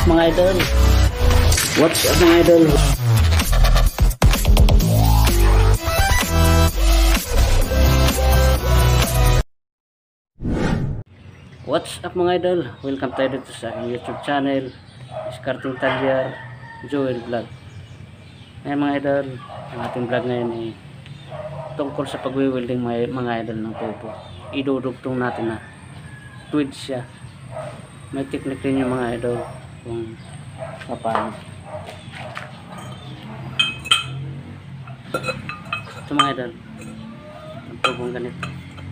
mga idol? What's up mga idol? What's up mga idol? Welcome tayo dito sa aking YouTube channel, Discarding Talyar Joel Vlog. Ngayon mga idol, ang ating vlog ngayon ay tungkol sa pagwi-welding mga idol ng tubo. Idudugtong natin na tweed siya. May technique rin yung mga idol kung paano. Ito mga idol, ang tubong ganito.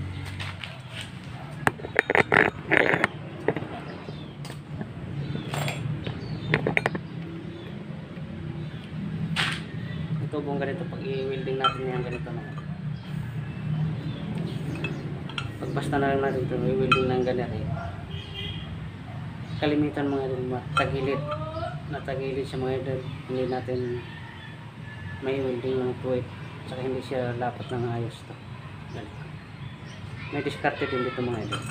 Tubong ganito, pag i-welding natin yan ganito na. Pag basta na lang natin ito, i-welding ng ganito eh. Kalimitan mga idol, matagilid, natagilid siya mga idol, hindi natin may welding ng tuwid, saka hindi siya lapat ng ayos to. Ganito. May discarded din dito mga idol.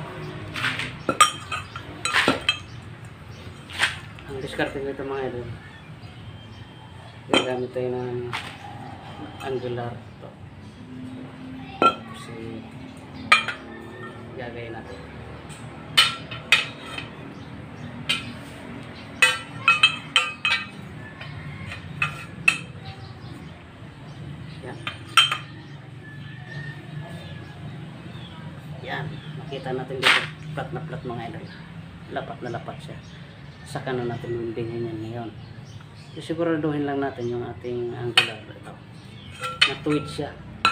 Ang discarded dito mga idol, gagamit tayo ng angular to. Kasi gagayin natin. Yan. Yan. Makita natin dito flat na flat mga idol. Lapat na lapat siya. Saka na natin weldingin yan ngayon. So, siguraduhin lang natin yung ating angular ito. Na-tweed siya.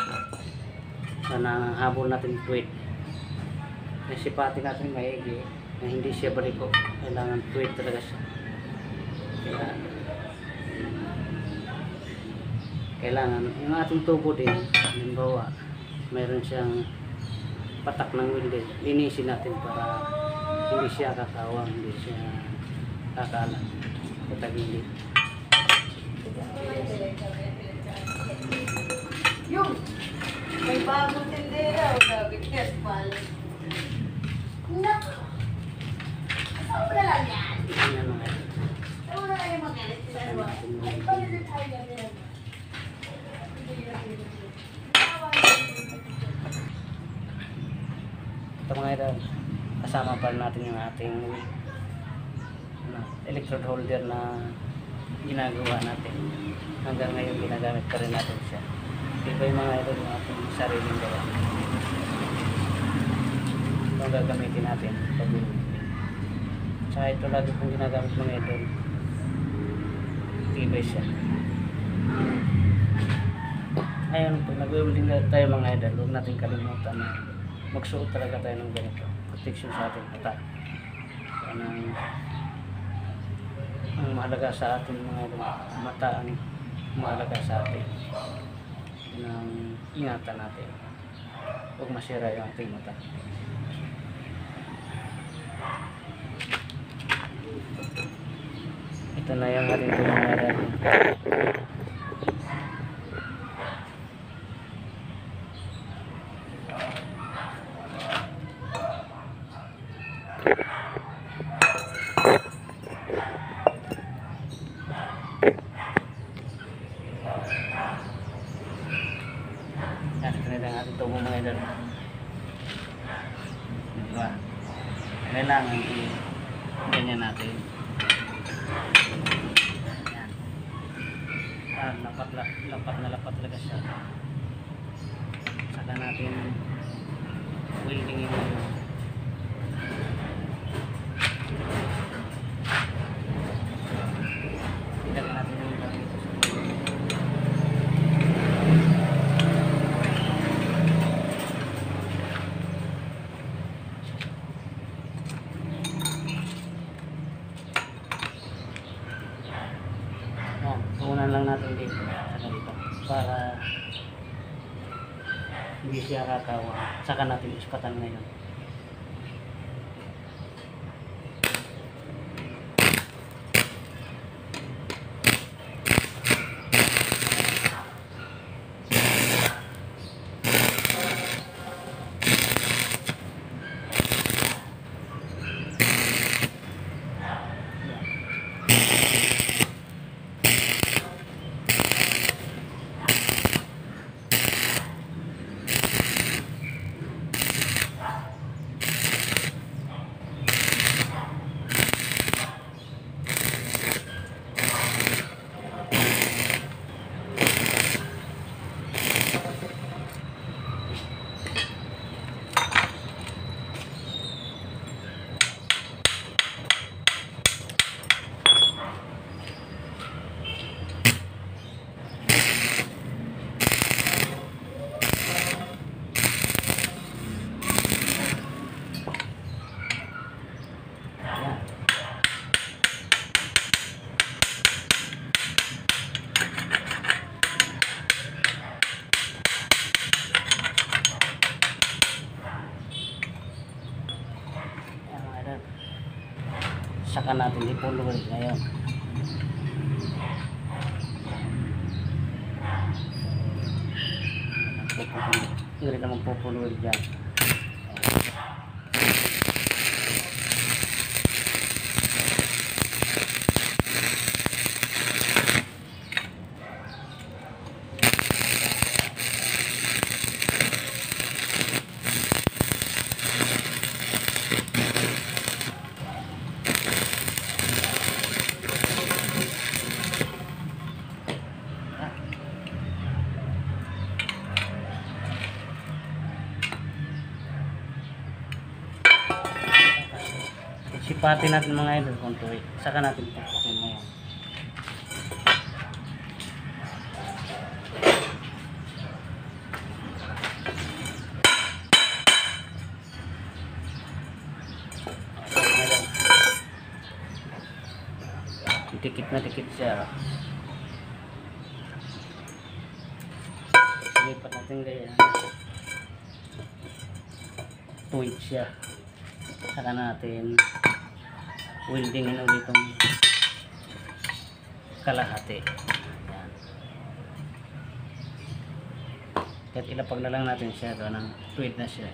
Sana habol natin tweed. Kasi pati natin maigi na hindi siya baliko. Kailangan tweed talaga siya. Kailangan yung ating tubo din, halimbawa mayroon siyang patak ng welding, linisin natin para hindi siya kakawang, hindi siya kakalat, katagilid. Yung may bagong tindera o sabi yes pala. Naku! Sobra lang yan! Yan mga ito. Sobra lang yung magalit sila naman. Ay, palitin tayo yan. Ito mga ito, kasama pa natin yung ating electrode holder na ginagawa natin. Hanggang ngayon ginagamit pa rin natin siya. Iba yung mga ito yung ating sariling gawa. Ito ang gagamitin natin pag-welding. Tsaka ito lagi kong ginagamit mga ito. Tibay siya. Ngayon, pag nag-welding tayo mga idol, huwag natin kalimutan na magsuot talaga tayo ng ganito. Protection sa ating mata. Ang mahalaga sa ating mga mata, ang mahalaga sa atin. Ang ingatan natin. Huwag masira yung ating mata. Ito na yung ating tumangaran. Yan, ito na lang ating tubo mga idol. Diba? Kailangan i-ganyan natin. Yan. Lapat na lapat talaga siya. Saka natin weldingin yun. Ilagay natin yung gamit. Tuunan lang natin dito sa ganito para hindi siya kakawa. Saka natin ispatan ngayon. saka natin ipuluin ngayon. Hindi na magpupuluin dyan. Sipatin natin mga idol kung tuwi. Saka natin pupukin ngayon. Dikit na dikit siya. Silipat natin ganyan. Tuwid siya. Saka natin weldingin ulit itong kalahati. Yan. Kahit ilapag na lang natin siya doon ng tuwid na siya.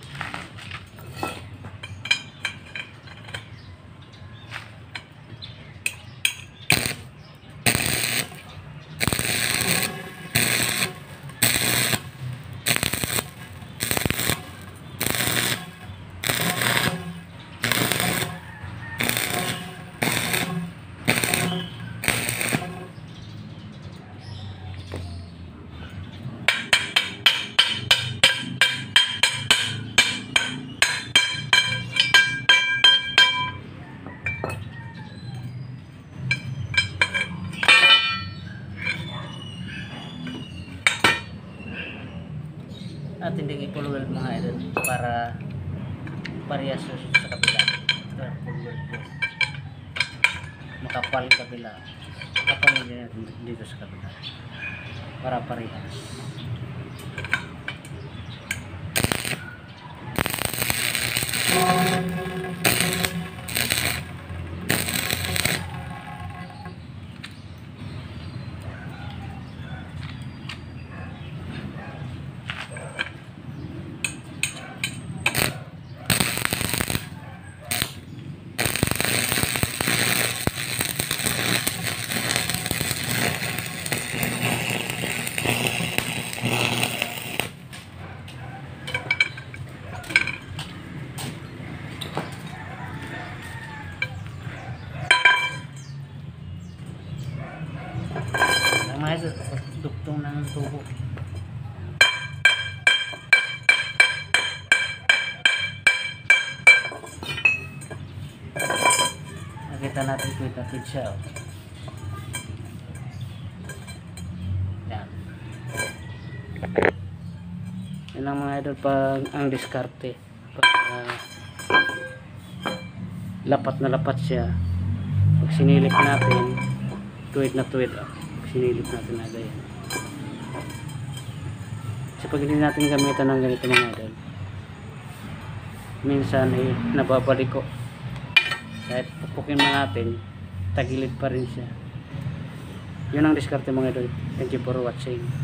At hindi ipulweld mga idol para parehas sa kabila. Ito pulweld ko. Makapal kabila. Makapal din natin dito sa kabila. Para parehas. Mga idol, duktong ng tubo. Nakita natin tweet siya. Oh. Yan. Yan ang mga idol pag ang diskarte. Pag lapat na lapat siya. Pag sinilip natin, tuwid na tuwid. Oh. Sinilip natin agad yan. Kasi pag hindi natin gamitan ng ganito mga idol, minsan ay nababalik ko. Kahit pupukin mo natin, tagilid pa rin siya. Yun ang diskarte mga idol. Thank you for watching.